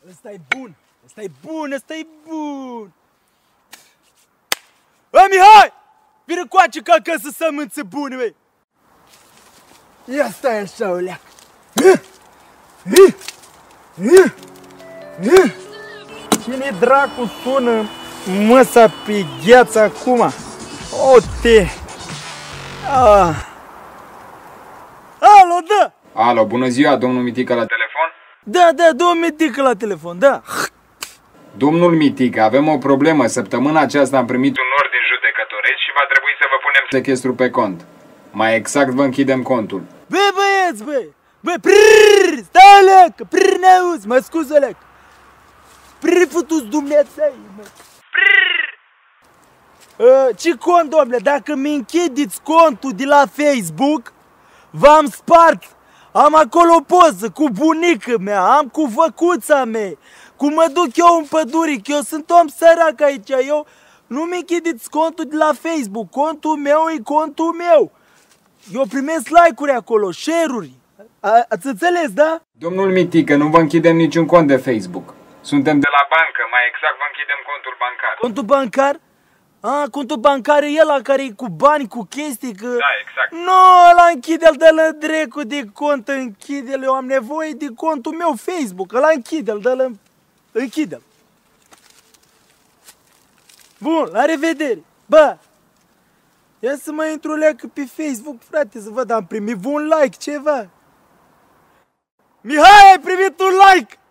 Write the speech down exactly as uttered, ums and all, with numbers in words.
Ăsta e bun, ăsta e bun, ăsta e bun. Bă, Mihai! Vină coace că acasă sămânță bune, băi! Ia stai așa, o leacă. Cine dracu sună măsa pe gheață acum? O, te! Ah. Alo, da! Alo, bună ziua, domnul Mitică la telefon? Da, da, domnul Mitică la telefon, da. Domnul Mitică, avem o problemă. Săptămâna aceasta am primit un ordin judecătoresc și va trebui să vă punem sechestru pe cont. Mai exact, vă închidem contul. Bă, băieți, bă! Bă, prrrr! Stai, leacă! Prrrr, n-auzi, mă scuză, leacă! Prrrr, futu-ți dumneaței, mă! Prrrr! Uh, ce cont, domnule? Dacă mi închideți contul de la Facebook, v-am spart! Am acolo o poză cu bunica mea, am cu văcuța mea, cu mă duc eu în pădure, că eu sunt om sărac aici, eu nu-mi închideți contul de la Facebook, contul meu e contul meu. Eu primesc like-uri acolo, share-uri. Ați înțeles, da? Domnul Mitică, nu vă închidem niciun cont de Facebook. Suntem de la bancă, mai exact vă închidem contul bancar. Contul bancar? A, contul bancar e ăla care e cu bani, cu chestii, că... Da, exact. Nu, ăla închide-l de la drecu de cont, închide-l, eu am nevoie de contul meu Facebook, ăla închide-l, dă-l, închide-l. Bun, la revedere. Bă, ia să mă intru leacă pe Facebook, frate, să văd, am primit un like, ceva. Mihai, ai primit un like!